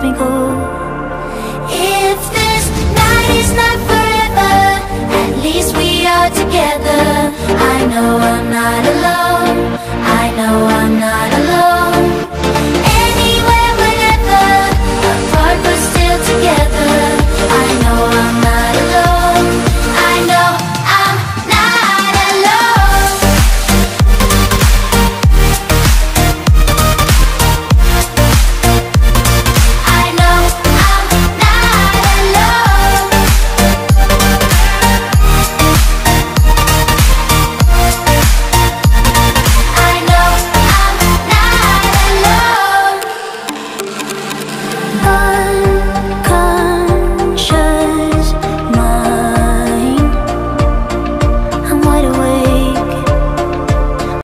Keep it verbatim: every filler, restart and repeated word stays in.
me go. If this night is not forever, at least we are together. I know I'm not alone, I know I'm not